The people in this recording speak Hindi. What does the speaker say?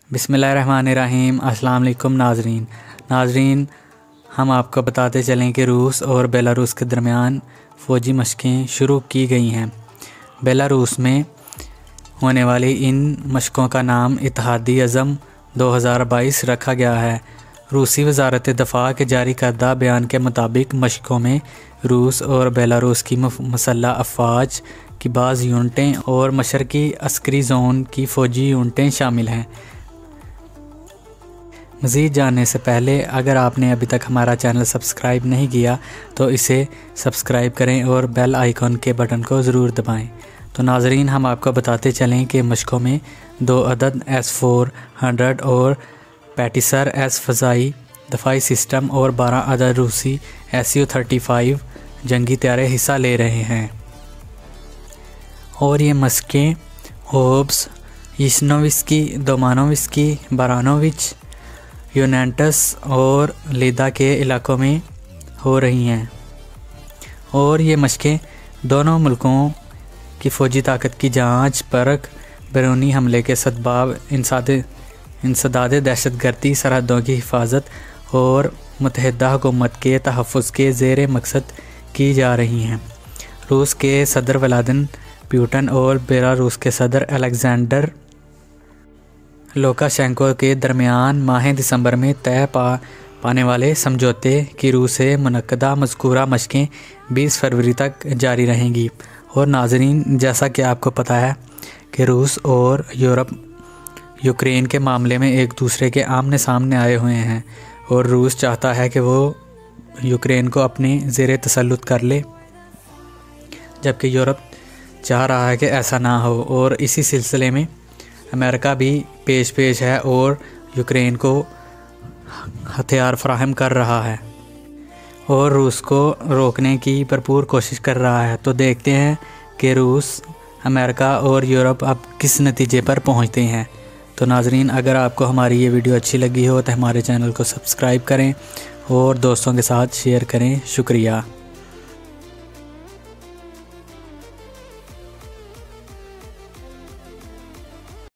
बिस्मिल्लाहिर्रहमानिर्रहीम। अस्सलाम वालेकुम नाजरीन, हम आपको बताते चलें कि रूस और बेलारूस के दरमियान फ़ौजी मशक़ें शुरू की गई हैं। बेलारूस में होने वाली इन मशक़ों का नाम इत्तेहादी अज़म 2022 रखा गया है। रूसी वज़ारत दफ़ा के जारी करदा बयान के मुताबिक मशक़ों में रूस और बेलारूस की मसल्ह अफ़वाज की बाज़ यूनिटें और मशरक़ी अस्करी ज़ोन की फ़ौजी यूनिटें शामिल हैं। मज़ीद जानने से पहले अगर आपने अभी तक हमारा चैनल सब्सक्राइब नहीं किया तो इसे सब्सक्राइब करें और बेल आइकॉन के बटन को ज़रूर दबाएं। तो नाज़रीन, हम आपको बताते चलें कि मशक़ों में 2 अदद S-400 और पैटिसर S फ़ज़ाई दफ़ाई सिस्टम और 12 अदद रूसी Su-35 जंगी तैयारे हिस्सा ले रहे हैं। और ये मशक़ें ओब्स, यिश्नोविस्की, दोमानोविस्की, बारानोविच, यूनेंटस और लिदा के इलाकों में हो रही हैं। और ये मशक़ें दोनों मुल्कों की फ़ौजी ताकत की जांच, परख, बैरूनी हमले के सद्बाव, इंसदाद दहशतगर्दी, सरहदों की हिफाजत और मुत्तहिदा हुकूमत के तहफ़्फ़ुज़ के ज़ेर मकसद की जा रही हैं। रूस के सदर व्लादिमीर पुतिन और बेलारूस के सदर अलेक्जेंडर लुकाशेंको के दरमियान माह दिसंबर में तय पाने वाले समझौते की रूह से मुनक्कदा मज़कूरा मशक़ें 20 फरवरी तक जारी रहेंगी। और नाज़रीन, जैसा कि आपको पता है कि रूस और यूरोप यूक्रेन के मामले में एक दूसरे के आमने सामने आए हुए हैं और रूस चाहता है कि वो यूक्रेन को अपने ज़ेरे तसल्लुत कर ले, जबकि यूरोप चाह रहा है कि ऐसा ना हो। और इसी सिलसिले में अमेरिका भी पेश है और यूक्रेन को हथियार फराहम कर रहा है और रूस को रोकने की भरपूर कोशिश कर रहा है। तो देखते हैं कि रूस, अमेरिका और यूरोप अब किस नतीजे पर पहुंचते हैं। तो नाज़रीन, अगर आपको हमारी ये वीडियो अच्छी लगी हो तो हमारे चैनल को सब्सक्राइब करें और दोस्तों के साथ शेयर करें। शुक्रिया।